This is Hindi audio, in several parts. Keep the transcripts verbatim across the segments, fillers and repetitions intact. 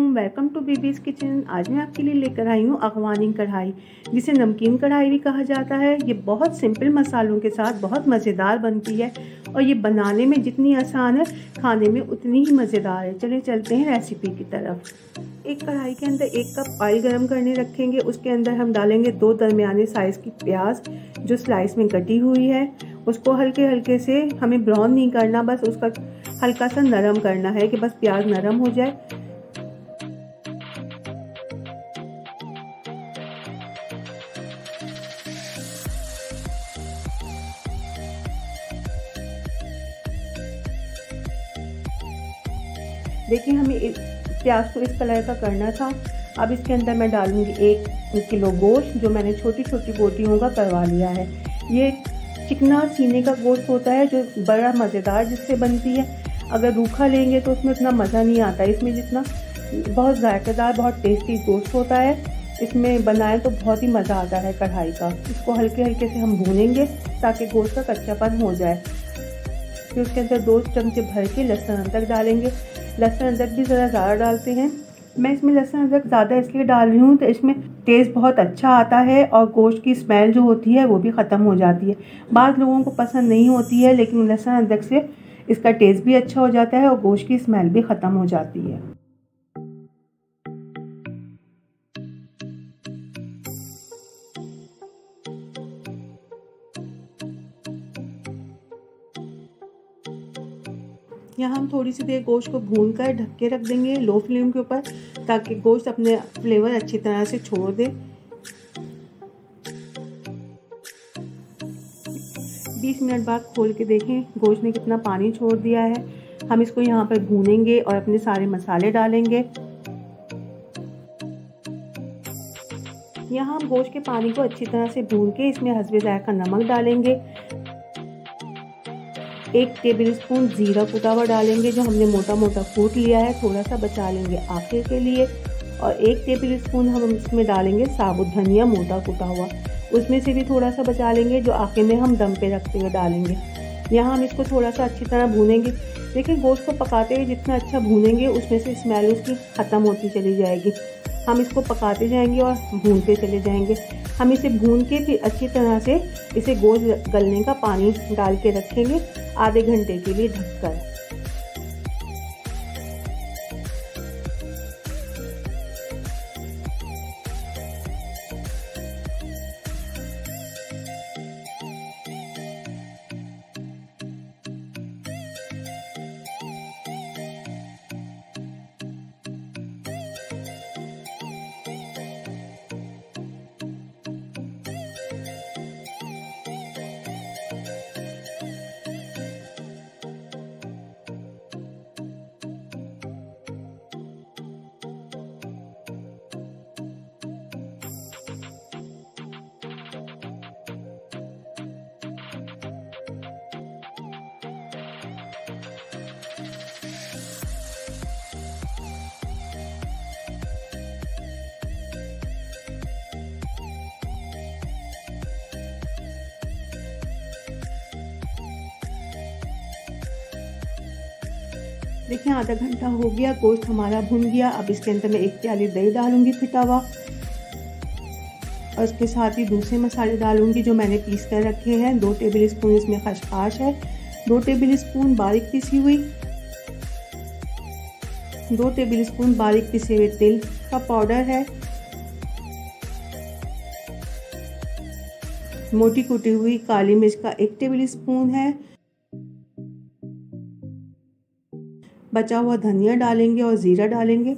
वालेकुम, वेलकम टू बीबीज किचन। आज मैं आपके लिए लेकर आई हूँ अगवानी कढ़ाई, जिसे नमकीन कढ़ाई भी कहा जाता है। ये बहुत सिंपल मसालों के साथ बहुत मज़ेदार बनती है और ये बनाने में जितनी आसान है खाने में उतनी ही मज़ेदार है। चलिए चलते हैं रेसिपी की तरफ। एक कढ़ाई के अंदर एक कप ऑयल गर्म करने रखेंगे। उसके अंदर हम डालेंगे दो दरमियाने साइज़ की प्याज जो स्लाइस में कटी हुई है। उसको हल्के हल्के से, हमें ब्राउन नहीं करना, बस उसका हल्का सा नरम करना है कि बस प्याज नरम हो जाए। देखिए हमें प्याज को इस कलर का करना था। अब इसके अंदर मैं डालूंगी एक किलो गोश्त जो मैंने छोटी छोटी बोटियों का करवा लिया है। ये चिकना सीने का गोश्त होता है जो बड़ा मज़ेदार जिससे बनती है। अगर रूखा लेंगे तो उसमें उतना मज़ा नहीं आता। इसमें जितना बहुत जायकेदार, बहुत टेस्टी गोश्त होता है, इसमें बनाए तो बहुत ही मज़ा आता है कढ़ाई का। इसको हल्के हल्के से हम भूनेंगे ताकि गोश्त का कच्चापन हो जाए। फिर उसके अंदर दो चमचे भर के लहसुन अदरक डालेंगे। लहसुन अदरक भी ज़रा ज़्यादा डालते हैं। मैं इसमें लहसुन अदरक ज़्यादा इसलिए डाल रही हूँ तो इसमें टेस्ट बहुत अच्छा आता है और गोश्त की स्मेल जो होती है वो भी ख़त्म हो जाती है। बाज़ लोगों को पसंद नहीं होती है, लेकिन लहसुन अदरक से इसका टेस्ट भी अच्छा हो जाता है और गोश्त की स्मेल भी ख़त्म हो जाती है। यहाँ हम थोड़ी सी देर गोश्त को भून कर ढक के रख देंगे लो फ्लेम के ऊपर, ताकि गोश्त अपने फ्लेवर अच्छी तरह से छोड़ दे। बीस मिनट बाद खोल के देखें गोश्त ने कितना पानी छोड़ दिया है। हम इसको यहाँ पर भूनेंगे और अपने सारे मसाले डालेंगे। यहाँ हम गोश्त के पानी को अच्छी तरह से भून के इसमें हस्बे ज़ायक़ा नमक डालेंगे। एक टेबल स्पून ज़ीरा कुटा हुआ डालेंगे जो हमने मोटा मोटा कूट लिया है, थोड़ा सा बचा लेंगे आखिर के लिए। और एक टेबल स्पून हम इसमें डालेंगे साबुत धनिया मोटा कुटा हुआ, उसमें से भी थोड़ा सा बचा लेंगे जो आखिर में हम दम पे रखते हुए डालेंगे। यहाँ हम इसको थोड़ा सा अच्छी तरह भूनेंगे। देखिए गोश्त को पकाते हुए जितना अच्छा भूनेंगे उसमें से स्मेल उसकी ख़त्म होती चली जाएगी। हम इसको पकाते जाएंगे और भूनते चले जाएंगे। हम इसे भून के फिर अच्छी तरह से इसे गोश्त गलने का पानी डाल के रखेंगे आधे घंटे के लिए ढककर। देखिए आधा घंटा हो गया, गोश्त हमारा भुन गया। अब इसके अंदर मैं एक प्याली दही डालूंगी फिटा हुआ और इसके साथ ही दूसरे मसाले डालूंगी जो मैंने पीस कर रखे हैं। दो टेबल स्पून इसमें खसखस है, दो टेबल स्पून बारीक पिसी हुई, दो टेबल स्पून बारीक पिसे हुए तिल का पाउडर है, मोटी कुटी हुई काली मिर्च का एक टेबल स्पून है, बचा हुआ धनिया डालेंगे और जीरा डालेंगे।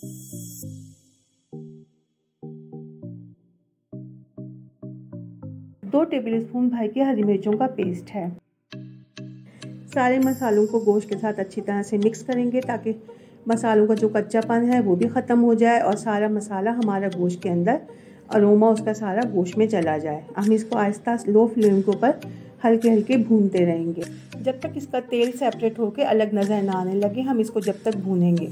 दो टेबल स्पून भर के हरी मिर्चों का पेस्ट है। सारे मसालों को गोश्त के साथ अच्छी तरह से मिक्स करेंगे ताकि मसालों का जो कच्चापन है वो भी ख़त्म हो जाए और सारा मसाला हमारा गोश्त के अंदर, अरोमा उसका सारा गोश्त में चला जाए। हम इसको आहिस्ता लो फ्लेम के ऊपर हल्के हल्के भूनते रहेंगे जब तक इसका तेल सेपरेट होकर अलग नज़र ना आने लगे। हम इसको जब तक भूनेंगे।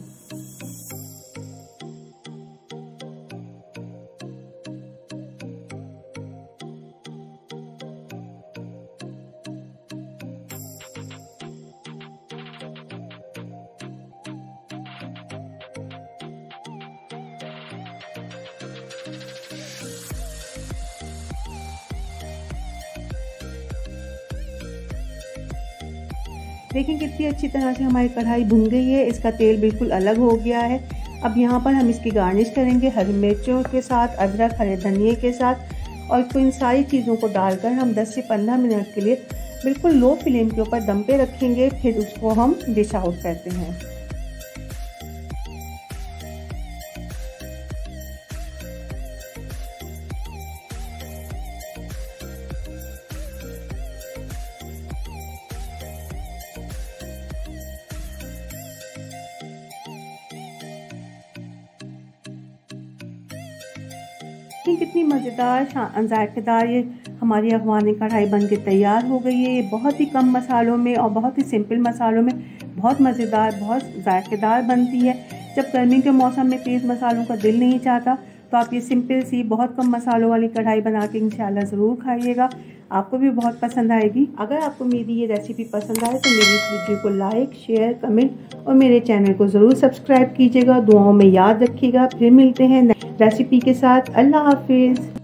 देखिए कितनी अच्छी तरह से हमारी कढ़ाई भुन गई है, इसका तेल बिल्कुल अलग हो गया है। अब यहाँ पर हम इसकी गार्निश करेंगे हरी मिर्चों के साथ, अदरक, हरे धनिए के साथ, और इसको इन सारी चीज़ों को डालकर हम दस से पंद्रह मिनट के लिए बिल्कुल लो फ्लेम के ऊपर दम पे रखेंगे। फिर उसको हम डिश आउट करते हैं। कितनी मज़ेदार जायकेदार ये हमारी अफगानी कढ़ाई बन के तैयार हो गई है। ये बहुत ही कम मसालों में और बहुत ही सिंपल मसालों में बहुत मज़ेदार, बहुत जायकेदार बनती है। जब गर्मी के मौसम में तेज़ मसालों का दिल नहीं चाहता तो आप ये सिंपल सी बहुत कम मसालों वाली कढ़ाई बना के इंशाल्लाह ज़रूर खाइएगा, आपको भी बहुत पसंद आएगी। अगर आपको मेरी ये रेसिपी पसंद आए तो मेरी इस वीडियो को लाइक, शेयर, कमेंट और मेरे चैनल को ज़रूर सब्सक्राइब कीजिएगा। दुआओं में याद रखिएगा। फिर मिलते हैं रेसिपी के साथ। अल्लाह हाफिज़।